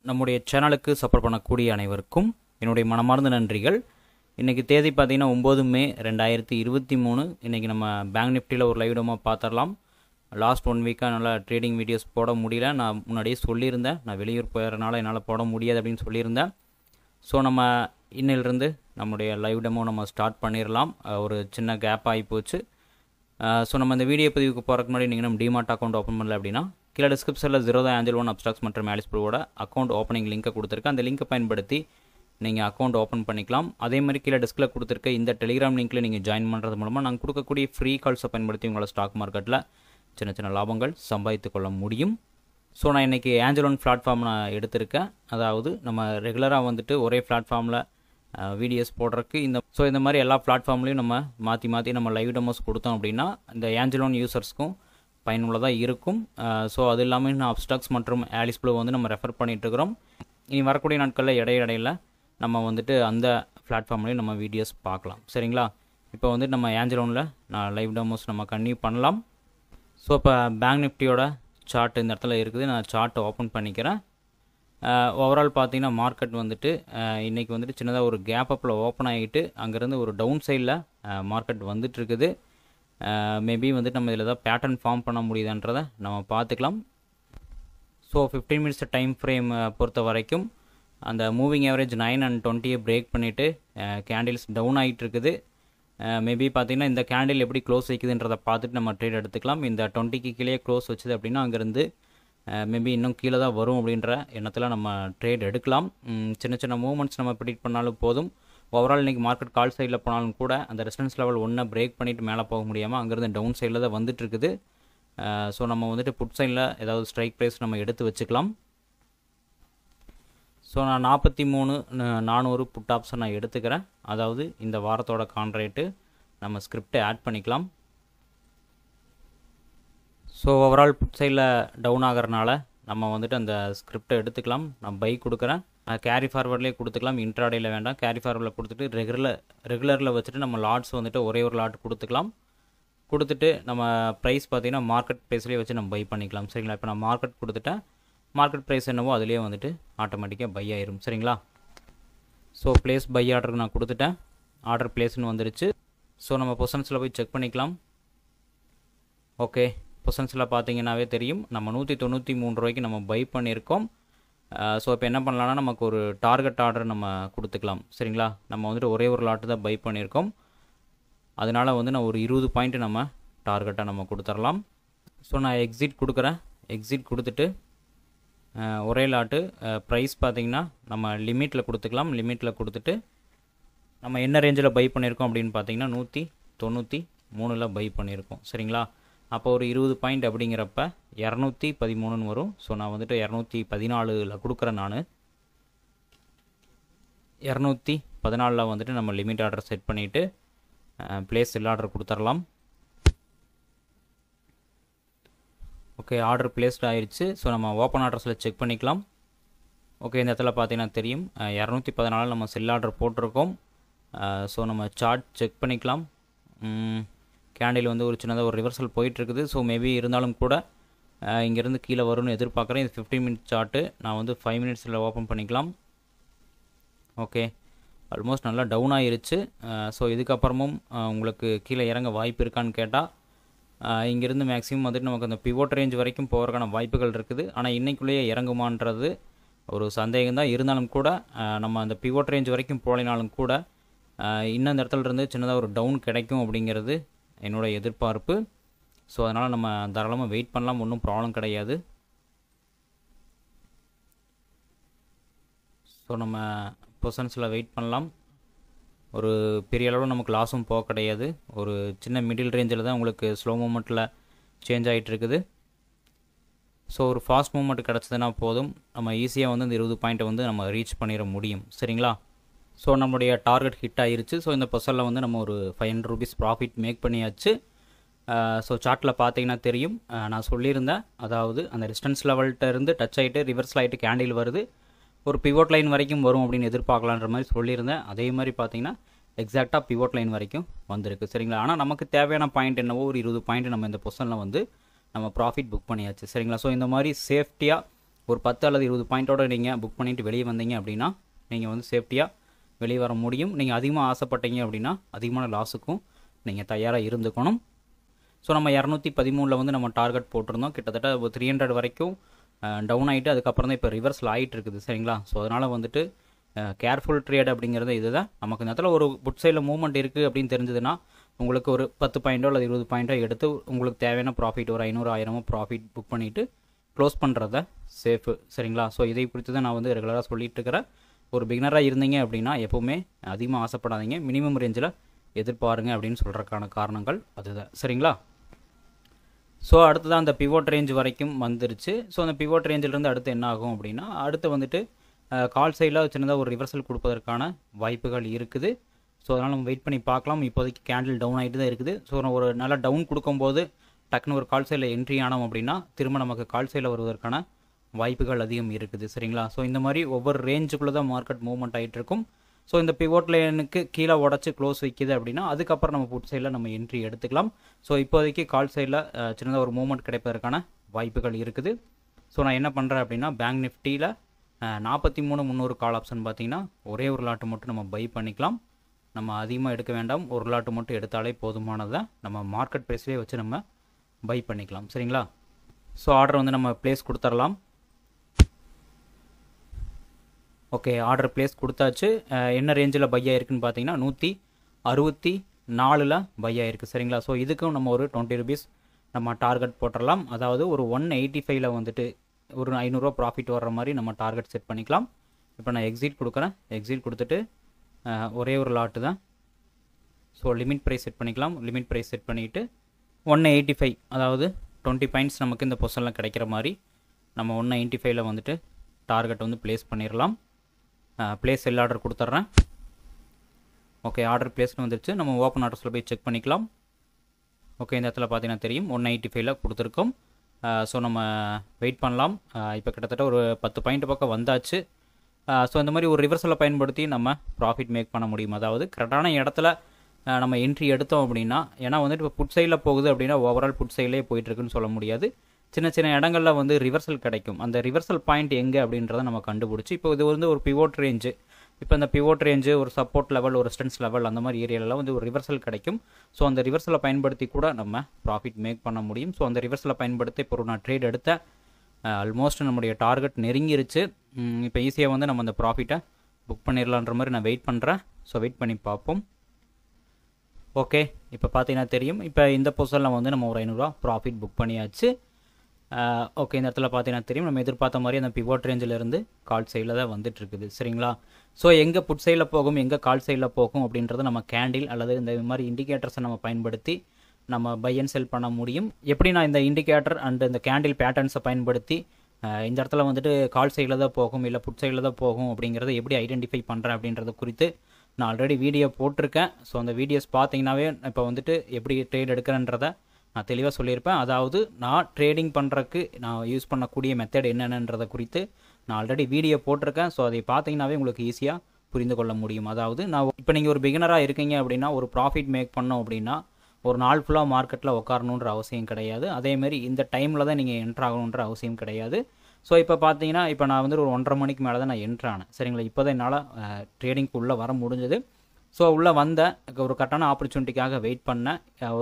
நம்முடைய சேனலுக்கு சப்போர்ட் பண்ணக்கூடிய அனைவருக்கும் என்னுடைய மனமார்ந்த நன்றிகள். இன்றைக்கி தேதி பார்த்தீங்கன்னா 9 மே 2023. இன்றைக்கி நம்ம பேங்க் நிஃப்டியில் ஒரு லைவ் டெமோ பார்த்துடலாம். லாஸ்ட் 1 வீக்காக நல்லா ட்ரேடிங் வீடியோஸ் போட முடியல. நான் முன்னாடியே சொல்லியிருந்தேன், நான் வெளியூர் போயிடறனால என்னால் போட முடியாது அப்படின்னு சொல்லியிருந்தேன். ஸோ நம்ம இன்னிலிருந்து நம்முடைய லைவ் டெமோ நம்ம ஸ்டார்ட் பண்ணிடலாம். ஒரு சின்ன கேப் ஆகி போச்சு. ஸோ நம்ம இந்த வீடியோ பதிவுக்கு போகிறதுக்கு முன்னாடி நீங்கள் நம்ம டிமாட் அக்கௌண்ட் ஓப்பன் பண்ணல அப்படின்னா கீழே டிஸ்கிரிப்ஷனில் ZERODHA Angel One UPSTOX மற்றும் Alice Proவோட அக்கௌண்ட் ஓப்பனிங் லிங்கை கொடுத்துருக்கேன். அந்த லிங்கை பயன்படுத்தி நீங்கள் அக்கௌண்ட் ஓப்பன் பண்ணிக்கலாம். அதே மாதிரி கீழே டிஸ்கில் கொடுத்துருக்க இந்த டெலிகிராம் லிங்க்கில் நீங்கள் ஜாயின் பண்ணுறது மூலமாக நாங்கள் கொடுக்கக்கூடிய ஃப்ரீ கால்ஸை பயன்படுத்தி உங்களை ஸ்டாக் மார்க்கெட்டில் சின்ன சின்ன லாபங்கள் சம்பாதித்து கொள்ள முடியும். ஸோ நான் இன்றைக்கி Angel One பிளாட்ஃபார்ம் நான் எடுத்திருக்கேன். அதாவது நம்ம ரெகுலராக வந்துட்டு ஒரே பிளாட்ஃபார்மில் வீடியோஸ் போடுறதுக்கு இந்த மாதிரி எல்லா பிளாட்ஃபார்ம்லேயும் நம்ம மாற்றி நம்ம லைவ் டெமோஸ் கொடுத்தோம் அப்படின்னா இந்த Angel One யூசர்ஸ்க்கும் பயனுள்ளதாக இருக்கும். ஸோ அது இல்லாமல் நான் UPSTOX மற்றும் Alice Pro வந்து நம்ம ரெஃபர் பண்ணிகிட்ருக்கிறோம். இனி வரக்கூடிய நாட்களில் இடையில நம்ம வந்துட்டு அந்த பிளாட்ஃபார்ம்லேயும் நம்ம வீடியோஸ் பார்க்கலாம். சரிங்களா? இப்போ வந்துட்டு நம்ம Angel Oneல நான் லைவ் டெமோஸ் நம்ம கன்டினியூ பண்ணலாம். ஸோ இப்போ பேங்க் நிஃப்டியோட சார்ட் இந்த இடத்துல இருக்குது. நான் சார்ட்டை ஓப்பன் பண்ணிக்கிறேன். ஓவரால் பார்த்தீங்கன்னா மார்க்கெட் வந்துட்டு இன்றைக்கி வந்துட்டு சின்னதாக ஒரு கேப் அப்பில் ஓப்பன் ஆகிட்டு அங்கேருந்து ஒரு டவுன் சைடில் மார்க்கெட் வந்துட்டுருக்குது. மேபி வந்துட்டு நம்ம இதில் ஏதாவது பேட்டர்ன் ஃபார்ம் பண்ண முடியுதுன்றதை நம்ம பார்த்துக்கலாம். ஸோ 15 மினிட்ஸ் டைம் ஃப்ரேம் பொறுத்த வரைக்கும் அந்த மூவிங் ஆவரேஜ் 9 and 20 பிரேக் பண்ணிவிட்டு கேண்டில்ஸ் டவுன் ஆகிட்டு இருக்குது. மேபி பார்த்திங்கன்னா இந்த கேண்டில் எப்படி க்ளோஸ் வைக்குதுன்றதை பார்த்துட்டு நம்ம ட்ரேட் எடுத்துக்கலாம். இந்த 20க்கு கீழே க்ளோஸ் வச்சுது அப்படின்னா அங்கேருந்து மேபி இன்னும் கீழே தான் வரும் அப்படின்ற எண்ணத்தில் நம்ம ட்ரேட் எடுக்கலாம். சின்ன சின்ன மூவ்மெண்ட்ஸ் நம்ம ப்ரிடிக்ட் பண்ணாலும் போதும். ஓவரால் இன்றைக்கி மார்க்கெட் கால் சைடில் போனாலும் கூட அந்த ரெசிஸ்டன்ஸ் லெவல் 1 பிரேக் பண்ணிவிட்டு மேலே போக முடியாமல் அங்கேருந்து டவுன் சைடில் தான் வந்துட்டுருக்குது. ஸோ நம்ம வந்துட்டு புட் சைடில் ஏதாவது ஸ்ட்ரைக் ப்ரைஸ் நம்ம எடுத்து வச்சுக்கலாம். ஸோ நான் 43,400 புட் ஆப்ஷன் நான் எடுத்துக்கிறேன். அதாவது இந்த வாரத்தோட கான்ட்ரேட்டு நம்ம ஸ்கிரிப்டை ஆட் பண்ணிக்கலாம். ஸோ ஓவரால் புட் சைடில் டவுன் ஆகிறனால நம்ம வந்துட்டு அந்த ஸ்கிரிப்டை எடுத்துக்கலாம். நான் பை கொடுக்குறேன். கேரி ஃபார்வர்ட்லேயே கொடுத்துக்கலாம். இன்ட்ராடேயில் வேண்டாம். கேரி ஃபார்வர்டில் கொடுத்துட்டு ரெகுலரில் வச்சுட்டு நம்ம லாட்ஸ் வந்துட்டு ஒரே ஒரு லாட் கொடுத்துக்கலாம். கொடுத்துட்டு நம்ம ப்ரைஸ் பார்த்திங்கன்னா மார்க்கெட் ப்ரைஸ்லேயே வச்சு நம்ம பை பண்ணிக்கலாம். சரிங்களா? இப்போ நான் மார்க்கெட் கொடுத்துட்டேன். மார்க்கெட் ப்ரைஸ் என்னவோ அதிலே வந்துட்டு ஆட்டோமேட்டிக்காக பை ஆயிரும். சரிங்களா? ஸோ ப்ளேஸ் பை ஆர்டருக்கு நான் கொடுத்துட்டேன். ஆர்டர் ப்ளேஸ்னு வந்துருச்சு. ஸோ நம்ம பொசிஷன்ஸில் போய் செக் பண்ணிக்கலாம். ஓகே, பொசிஷன்ஸில் பார்த்தீங்கன்னாவே தெரியும் நம்ம 193 ரூபாய்க்கு நம்ம பை பண்ணியிருக்கோம். ஸோ இப்போ என்ன பண்ணலான்னா நமக்கு ஒரு டார்கெட் ஆர்டர் நம்ம கொடுத்துக்கலாம். சரிங்களா? நம்ம வந்துட்டு ஒரே ஒரு லாட்டு தான் பை பண்ணியிருக்கோம். அதனால் வந்து நான் ஒரு 20 பாயிண்ட் நம்ம டார்கெட்டாக நம்ம கொடுத்துடலாம். ஸோ நான் எக்ஸிட் கொடுக்குறேன். எக்ஸிட் கொடுத்துட்டு ஒரே லாட்டு ப்ரைஸ் பார்த்திங்கன்னா நம்ம லிமிட்டில் கொடுத்துக்கலாம். லிமிட்டில் கொடுத்துட்டு நம்ம என்ன ரேஞ்சில் பை பண்ணியிருக்கோம் அப்படின்னு பார்த்தீங்கன்னா 193 பை பண்ணியிருக்கோம். சரிங்களா? அப்போ ஒரு 20 பாயிண்ட் அப்படிங்கிறப்ப 213 வரும். ஸோ நான் வந்துட்டு 214 கொடுக்குறேன். நான் 214 வந்துட்டு நம்ம லிமிட் ஆர்டர் செட் பண்ணிவிட்டு ப்ளேஸ் செல் ஆர்டர் கொடுத்துடலாம். ஓகே, ஆர்டர் பிளேஸ்ட் ஆயிடுச்சு. ஸோ நம்ம ஓப்பன் ஆர்டர்ஸில் செக் பண்ணிக்கலாம். ஓகே, இந்த இடத்துல பார்த்தீங்கன்னா தெரியும் 214 நம்ம செல் ஆர்டர் போட்டிருக்கோம். ஸோ நம்ம சார்ட் செக் பண்ணிக்கலாம். கேண்டில் வந்து ஒரு சின்னதாக ஒரு ரிவர்சல் போயிட்டுருக்குது. ஸோ மேபி இருந்தாலும் கூட இங்கேருந்து கீழே வரும்னு எதிர்பார்க்குறேன். இது 15 மினிட்ஸ் சார்ட்டு. நான் வந்து 5 மினிட்ஸில் ஓப்பன் பண்ணிக்கலாம். ஓகே, ஆல்மோஸ்ட் நல்லா டவுன் ஆகிருச்சு. ஸோ இதுக்கப்புறமும் உங்களுக்கு கீழே இறங்க வாய்ப்பு இருக்கான்னு கேட்டால் இங்கேருந்து மேக்ஸிமம் வந்துட்டு நமக்கு அந்த பிவோட் ரேஞ்ச் வரைக்கும் போகிறதுக்கான வாய்ப்புகள் இருக்குது. ஆனால் இன்றைக்குள்ளேயே இறங்குமான்றது ஒரு சந்தேகம் தான். இருந்தாலும் கூட நம்ம அந்த பிவோட் ரேஞ்ச் வரைக்கும் போகலினாலும் கூட இன்னும் அந்த இடத்துல இருந்து சின்னதாக ஒரு டவுன் கிடைக்கும் அப்படிங்கிறது என்னோடய எதிர்பார்ப்பு. ஸோ அதனால் நம்ம தாராளமாக வெயிட் பண்ணலாம். ஒன்றும் ப்ராப்ளம் கிடையாது. ஸோ நம்ம பொசிஷன்ஸில் வெயிட் பண்ணலாம். ஒரு பெரிய அளவில் நமக்கு லாஸும் போக கிடையாது. ஒரு சின்ன மிடில் ரேஞ்சில் தான் உங்களுக்கு ஸ்லோ மூமெண்ட்டில் சேஞ்ச் ஆகிட்டு இருக்குது. ஸோ ஒரு ஃபாஸ்ட் மூமெண்ட் கிடச்சதுன்னா போதும், நம்ம ஈஸியாக வந்து இந்த 20 பாயிண்ட்டை வந்து நம்ம ரீச் பண்ணிட முடியும். சரிங்களா? ஸோ நம்மளுடைய டார்கெட் ஹிட் ஆகிருச்சு. ஸோ இந்த பொசிஷனில் வந்து நம்ம ஒரு 500 rupees ப்ராஃபிட் மேக் பண்ணியாச்சு. ஸோ சார்ட்டில் பார்த்தீங்கன்னா தெரியும், நான் சொல்லியிருந்தேன். அதாவது அந்த ரெசிஸ்டன்ஸ் லெவல்கிட்ட இருந்து டச் ஆகிட்டு ரிவர்ஸில் ஆகிட்டு கேண்டில் வருது, ஒரு பிவோட் லைன் வரைக்கும் வரும் அப்படின்னு எதிர்பார்க்கலான்ற மாதிரி சொல்லியிருந்தேன். அதே மாதிரி பார்த்தீங்கன்னா எக்ஸாக்டாக பிவோட் லைன் வரைக்கும் வந்திருக்கு. சரிங்களா? ஆனால் நமக்கு தேவையான பாயிண்ட் என்னவோ ஒரு 20 பாயிண்ட் நம்ம இந்த பொசிஷனில் வந்து நம்ம ப்ராஃபிட் புக் பண்ணியாச்சு. சரிங்களா? ஸோ இந்த மாதிரி சேஃப்டியாக ஒரு 10 அல்லது 20 பாயிண்டோட நீங்கள் புக் பண்ணிவிட்டு வெளியே வந்தீங்க அப்படின்னா நீங்கள் வந்து சேஃப்டியாக வெளியே வர முடியும். நீங்கள் அதிகமாக ஆசைப்பட்டீங்க அப்படின்னா அதிகமான லாஸுக்கும் நீங்கள் தயாராக இருந்துக்கணும். ஸோ நம்ம 213 வந்து நம்ம டார்கெட் போட்டிருந்தோம். கிட்டத்தட்ட 300 வரைக்கும் டவுன் ஆகிட்டு அதுக்கப்புறம் தான் இப்போ ரிவர்ஸில் ஆகிட்டு இருக்குது. சரிங்களா? ஸோ அதனால் வந்துட்டு கேர்ஃபுல் ட்ரேட் அப்படிங்கிறது இதுதான். நமக்கு இந்த இடத்துல ஒரு புட் சைடில் மூவ்மெண்ட் இருக்குது அப்படின்னு தெரிஞ்சதுன்னா உங்களுக்கு ஒரு 10 பாயிண்டோ அல்லது 20 பாயிண்டோ எடுத்து உங்களுக்கு தேவையான ப்ராஃபிட் ஒரு 500 1000 ப்ராஃபிட் புக் பண்ணிவிட்டு க்ளோஸ் பண்ணுறத சேஃபு. சரிங்களா? ஸோ இதை குறித்து தான் நான் வந்து ரெகுலராக சொல்லிட்டு இருக்கிறேன். ஒரு பிகினராக இருந்தீங்க அப்படின்னா எப்போவுமே அதிகமாக ஆசைப்படாதீங்க, மினிமம் ரேஞ்சில் எதிர்பாருங்க அப்படின்னு சொல்கிறதுக்கான காரணங்கள் அதுதான். சரிங்களா? ஸோ அடுத்ததான் அந்த பிவோட் ரேஞ்ச் வரைக்கும் வந்துருச்சு. ஸோ அந்த பிவோட் ரேஞ்சிலிருந்து அடுத்து என்ன ஆகும் அப்படின்னா அடுத்து வந்துட்டு கால் சைடில் சின்னதாக ஒரு ரிவர்சல் கொடுப்பதற்கான வாய்ப்புகள் இருக்குது. ஸோ அதனால் நம்ம வெயிட் பண்ணி பார்க்கலாம். இப்போதைக்கு கேண்டில் டவுன் ஆகிட்டு தான் இருக்குது. ஸோ ஒரு நல்லா டவுன் கொடுக்கும்போது டக்குன்னு ஒரு கால் சைடில் என்ட்ரி ஆனோம் அப்படின்னா திரும்ப நமக்கு கால் சைடில் வருவதற்கான வாய்ப்புகள் அதிகம் இருக்குது. சரிங்களா? ஸோ இந்த மாதிரி ஒவ்வொரு ரேஞ்சுக்குள்ளே தான் மார்க்கெட் மூவ்மெண்ட் ஆகிட்டு இருக்கும். ஸோ இந்த பிவோட் லைனுக்கு கீழே உடச்சி க்ளோஸ் வைக்கிது அப்படின்னா அதுக்கப்புறம் நம்ம புட் சைடில் நம்ம என்ட்ரி எடுத்துக்கலாம். ஸோ இப்போதைக்கு கால் சைடில் சின்னதாக ஒரு மூவ்மெண்ட் கிடைப்பதற்கான வாய்ப்புகள் இருக்குது. ஸோ நான் என்ன பண்ணுறேன் அப்படின்னா பேங்க் நிஃப்டியில் 43300 கால் ஆப்ஷன் பார்த்தீங்கன்னா ஒரே ஒரு லாட்டு மட்டும் நம்ம பை பண்ணிக்கலாம். நம்ம அதிகமாக எடுக்க வேண்டாம், ஒரு லாட்டு மட்டும் எடுத்தாலே போதுமானதை நம்ம மார்க்கெட் ப்ரைஸ்லேயே வச்சு நம்ம பை பண்ணிக்கலாம். சரிங்களா? ஸோ ஆர்டர் வந்து நம்ம ப்ளேஸ் கொடுத்துடலாம். ஓகே, ஆர்டர் ப்ளேஸ் கொடுத்தாச்சு. என்ன ரேஞ்சில் பை ஆகிருக்குன்னு பார்த்தீங்கன்னா 164 பை ஆகிருக்கு. சரிங்களா? ஸோ இதுக்கும் நம்ம ஒரு 20 rupees நம்ம டார்கெட் போட்டுடலாம். அதாவது ஒரு 185 வந்துட்டு ஒரு 500 ப்ராஃபிட் வர்ற மாதிரி நம்ம டார்கெட் செட் பண்ணிக்கலாம். இப்போ நான் எக்ஸிட் கொடுக்குறேன். எக்ஸிட் கொடுத்துட்டு ஒரே ஒரு லாட்டு தான். ஸோ லிமிட் ப்ரைஸ் செட் பண்ணிக்கலாம். லிமிட் ப்ரைஸ் செட் பண்ணிவிட்டு 185 அதாவது 20 பாயிண்ட்ஸ் நமக்கு இந்த பொசிஷனில் கிடைக்கிற மாதிரி நம்ம 195 வந்துட்டு டார்கெட் வந்து ப்ளேஸ் பண்ணிடலாம். ப்ளேஸ் செல் ஆர்டர் கொடுத்துட்றேன். ஓகே, ஆர்டர் ப்ளேஸ்னு வந்துருச்சு. நம்ம ஓப்பன் ஆர்டர்ஸில் போய் செக் பண்ணிக்கலாம். ஓகே, இந்த இடத்துல பார்த்தீங்கன்னா தெரியும் 185 கொடுத்துருக்கோம். ஸோ நம்ம வெயிட் பண்ணலாம். இப்போ கிட்டத்தட்ட ஒரு 10 பாயிண்ட் பக்கம் வந்தாச்சு. ஸோ இந்த மாதிரி ஒரு ரிவர்சலை பயன்படுத்தி நம்ம ப்ராஃபிட் மேக் பண்ண முடியும். அதாவது கரெக்டான இடத்துல நம்ம என்ட்ரி எடுத்தோம் அப்படின்னா, ஏன்னா வந்துட்டு இப்போ புட் சைடில் போகுது அப்படின்னா ஓவரால் புட் சைட்லேயே போயிட்டுருக்குன்னு சொல்ல முடியாது. சின்ன சின்ன இடங்களில் வந்து ரிவர்சல் கிடைக்கும். அந்த ரிவர்சல் பாயிண்ட் எங்கே அப்படின்றத நம்ம கண்டுபிடிச்சி இப்போ இது வந்து ஒரு பிவோட் ரேஞ்சு. இப்போ இந்த பிவோட் ரேஞ்சு ஒரு சப்போர்ட் லெவல் ஒரு ரெசிஸ்டன்ஸ் லெவல் அந்த மாதிரி ஏரியாலலாம் வந்து ஒரு ரிவர்சல் கிடைக்கும். ஸோ அந்த ரிவர்சலை பயன்படுத்தி கூட நம்ம ப்ராஃபிட் மேக் பண்ண முடியும். ஸோ அந்த ரிவர்சலை பயன்படுத்தி இப்போ நான் ட்ரேட் எடுத்தேன். ஆல்மோஸ்ட் நம்முடைய டார்கெட் நெருங்கிருச்சு. இப்போ ஈஸியாக வந்து நம்ம அந்த ப்ராஃபிட்டை புக் பண்ணிடலான்ற மாதிரி நான் வெயிட் பண்ணுறேன். ஸோ வெயிட் பண்ணி பார்ப்போம். ஓகே, இப்போ பார்த்தீங்கன்னா தெரியும். இப்போ இந்த பொசிஷனில் வந்து நம்ம ஒரு 500 ப்ராஃபிட் புக் பண்ணியாச்சு. ஓகே, இந்த இடத்துல பார்த்தீங்கன்னா தெரியும் நம்ம எதிர்பார்த்த மாதிரி அந்த பிவோட் ரேஞ்சிலேருந்து கால் சைடில் தான் வந்துட்டுருக்குது. சரிங்களா? ஸோ எங்கே புட் சைடில் போகும் எங்கே கால் சைடில் போகும் அப்படின்றத நம்ம கேண்டில் அல்லது இந்த மாதிரி இண்டிகேட்டர்ஸை நம்ம பயன்படுத்தி நம்ம பை அண்ட் செல் பண்ண முடியும். எப்படி நான் இந்த இண்டிகேட்டர் அண்ட் இந்த கேண்டில் பேட்டர்ன்ஸை பயன்படுத்தி இந்த இடத்துல வந்துட்டு கால் சைடில் தான் போகும் இல்லை புட் சைடில் தான் போகும் அப்படிங்கிறத எப்படி ஐடென்டிஃபை பண்ணுறேன் அப்படின்றத குறித்து நான் ஆல்ரெடி வீடியோ போட்டிருக்கேன். ஸோ அந்த வீடியோஸ் பார்த்தீங்கன்னாவே இப்போ வந்துட்டு எப்படி ட்ரேட் எடுக்கிறேன்றதை நான் தெளிவாக சொல்லியிருப்பேன். அதாவது நான் ட்ரேடிங் பண்ணுறதுக்கு நான் யூஸ் பண்ணக்கூடிய மெத்தட் என்னென்னன்றதை குறித்து நான் ஆல்ரெடி வீடியோ போட்டிருக்கேன். ஸோ அதை பார்த்தீங்கன்னாவே உங்களுக்கு ஈஸியாக புரிந்து கொள்ள முடியும். அதாவது நான் இப்போ நீங்கள் ஒரு பிகினராக இருக்கீங்க அப்படின்னா ஒரு ப்ராஃபிட் மேக் பண்ணோம் அப்படின்னா ஒரு நாள் ஃபுல்லாக மார்க்கெட்டில் உட்காரணுன்ற அவசியம் கிடையாது. அதேமாரி இந்த டைமில் தான் நீங்கள் என்ட்ரு ஆகணுன்ற அவசியம் கிடையாது. ஸோ இப்போ பார்த்தீங்கன்னா இப்போ நான் வந்து ஒரு 1:30 மணிக்கு மேலே தான் நான் என்ட்ரு ஆனேன். சரிங்களா? இப்போ தான் என்னால் ட்ரேடிங்க்கு உள்ளே வர முடிஞ்சது. ஸோ உள்ளே வந்த ஒரு கரெக்டான ஆப்பர்ச்சுனிட்டிக்காக வெயிட் பண்ணேன்.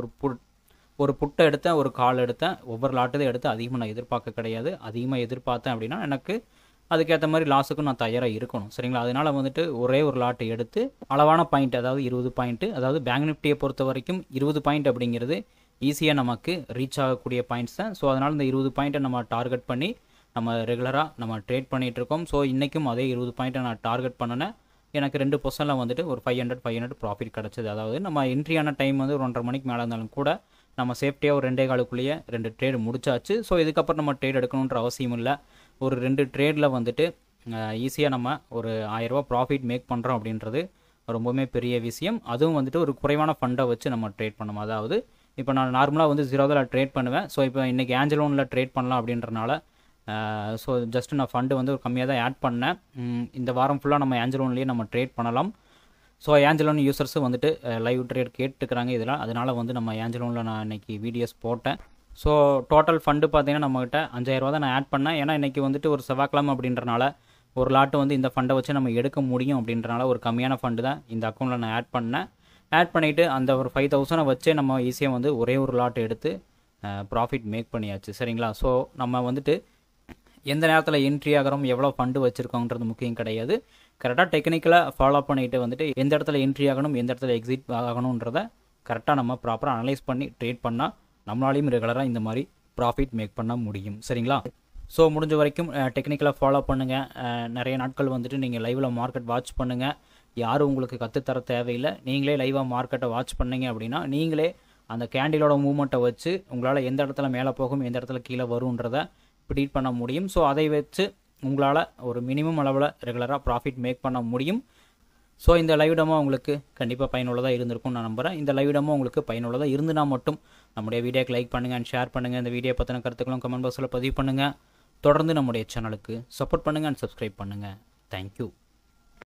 ஒரு புட்டை எடுத்தேன், ஒரு கால் எடுத்தேன். ஒவ்வொரு லாட்டுதான் எடுத்து அதிகமாக நான் எதிர்பார்க்க கிடையாது. அதிகமாக எதிர்பார்த்தேன் அப்படின்னா எனக்கு அதுக்கேற்ற மாதிரி லாஸுக்கும் நான் தயாராக இருக்கணும். சரிங்களா? அதனால் வந்துட்டு ஒரே ஒரு லாட்டு எடுத்து அளவான பாயிண்ட் அதாவது 20 பாயிண்ட்டு, அதாவது பேங்க் நிஃப்டியை பொறுத்த வரைக்கும் 20 பாயிண்ட் அப்படிங்கிறது ஈஸியாக நமக்கு ரீச் ஆகக்கூடிய பாயிண்ட்ஸ் தான். ஸோ அதனால் இந்த 20 பாயிண்ட்டை நம்ம டார்கெட் பண்ணி நம்ம ரெகுலராக நம்ம ட்ரேட் பண்ணிகிட்ருக்கோம். ஸோ இன்றைக்கும் அதே 20 பாயிண்ட்டை நான் டார்கெட் பண்ணினேன். எனக்கு 2 பொசிஷனில் வந்துட்டு ஒரு 500 ப்ராஃபிட் கிடச்சிது. அதாவது நம்ம என்ட்ரியான டைம் வந்து ஒரு 1:30 மணிக்கு மேலே இருந்தாலும் கூட நம்ம சேஃப்டியாக ஒரு 2.25 2 ட்ரேடு முடிச்சாச்சு. ஸோ இதுக்கப்புறம் நம்ம ட்ரேட் எடுக்கணுன்ற அவசியம் இல்லை. ஒரு 2 ட்ரேடில் வந்துட்டு ஈஸியாக நம்ம ஒரு 1000 ப்ராஃபிட் மேக் பண்ணுறோம் அப்படின்றது ரொம்பவுமே பெரிய விஷயம். அதுவும் வந்துட்டு ஒரு குறைவான ஃபண்டை வச்சு நம்ம ட்ரேட் பண்ணணும். அதாவது இப்போ நான் நார்மலாக வந்து ZERODHAவில் ட்ரேட் பண்ணுவேன். ஸோ இப்போ இன்றைக்கி ஆஞ்சலோனில் ட்ரேட் பண்ணலாம் அப்படின்றனால ஸோ ஜஸ்ட்டு நான் ஃபண்டு வந்து ஒரு கம்மியாக தான் ஆட் பண்ணேன். இந்த வாரம் ஃபுல்லாக நம்ம ஆஞ்சலோன்லேயே நம்ம ட்ரேட் பண்ணலாம். ஸோ ஆஞ்சலோன் யூசர்ஸும் வந்துட்டு லைவ் ட்ரேட் கேட்டுக்கிறாங்க இதெல்லாம். அதனால் வந்து நம்ம ஆஞ்சலோனில் நான் இன்றைக்கி வீடியோஸ் போட்டேன். ஸோ டோட்டல் ஃபண்டு பார்த்தீங்கன்னா நம்மகிட்ட 5000 ரூபா தான் நான் ஆட் பண்ணேன். ஏன்னா இன்றைக்கி வந்துட்டு ஒரு செவ்வாய்க்கிழமை அப்படின்றனால ஒரு லாட்டு வந்து இந்த ஃபண்டை வச்சு நம்ம எடுக்க முடியும் அப்படின்றனால ஒரு கம்மியான ஃபண்டு தான் இந்த அக்கௌண்ட்டில் நான் ஆட் பண்ணேன். ஆட் பண்ணிவிட்டு அந்த ஒரு 5000 வச்சே நம்ம ஈஸியாக வந்து ஒரே ஒரு லாட் எடுத்து ப்ராஃபிட் மேக் பண்ணியாச்சு. சரிங்களா? ஸோ நம்ம வந்துட்டு எந்த நேரத்தில் என்ட்ரி ஆகிறோம், எவ்வளோ ஃபண்டு வச்சுருக்கோங்கிறது முக்கியம் கிடையாது. கரெக்டாக டெக்னிக்கலாக ஃபாலோ பண்ணிவிட்டு வந்துட்டு எந்த இடத்துல என்ட்ரி ஆகணும், எந்த இடத்துல எக்ஸிட் ஆகணுன்றதை கரெக்டாக நம்ம ப்ராப்பராக அனலைஸ் பண்ணி ட்ரேட் பண்ணால் நம்மளாலையும் ரெகுலராக இந்த மாதிரி ப்ராஃபிட் மேக் பண்ண முடியும். சரிங்களா? ஸோ முடிஞ்ச வரைக்கும் டெக்னிக்கலாக ஃபாலோ பண்ணுங்கள். நிறைய நாட்கள் வந்துட்டு நீங்கள் லைவில் மார்க்கெட் வாட்ச் பண்ணுங்கள். யாரும் உங்களுக்கு கற்றுத்தர தேவையில்லை. நீங்களே லைவாக மார்க்கெட்டை வாட்ச் பண்ணீங்க அப்படின்னா நீங்களே அந்த கேண்டிலோட மூவ்மெண்ட்டை வச்சு உங்களால் எந்த இடத்துல மேலே போகும், எந்த இடத்துல கீழே வரும்ன்றதை ப்ரிடிக்ட் பண்ண முடியும். ஸோ அதை வச்சு உங்களால் ஒரு மினிமம் அளவில் ரெகுலராக ப்ராஃபிட் மேக் பண்ண முடியும். ஸோ இந்த லைவ் டெமோ உங்களுக்கு கண்டிப்பாக பயனுள்ளதாக இருந்திருக்கும் நான் நம்புகிறேன். இந்த லைவ் டெமோ உங்களுக்கு பயனுள்ளதாக இருந்துனா மட்டும் நம்முடைய வீடியோக்கு லைக் பண்ணுங்கள் அண்ட் ஷேர் பண்ணுங்கள். இந்த வீடியோ பற்றின கருத்துக்களும் கமெண்ட் பாக்ஸில் பதிவு பண்ணுங்கள். தொடர்ந்து நம்முடைய சேனலுக்கு சப்போர்ட் பண்ணுங்கள் அண்ட் சப்ஸ்கிரைப் பண்ணுங்கள். தேங்க்யூ.